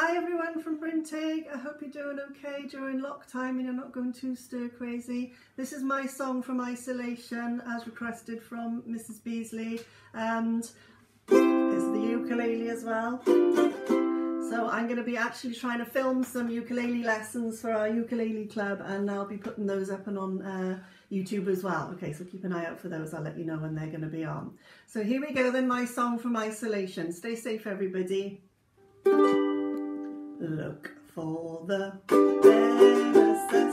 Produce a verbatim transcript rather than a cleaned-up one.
Hi everyone from Brynteg. I hope you're doing okay during lock time and you're not going too stir crazy. This is my song from Isolation as requested from Missus Beasley, and it's the ukulele as well. So I'm going to be actually trying to film some ukulele lessons for our ukulele club, and I'll be putting those up and on uh, YouTube as well. Okay, so keep an eye out for those. I'll let you know when they're going to be on. So here we go then, my song from Isolation. Stay safe everybody. Look for the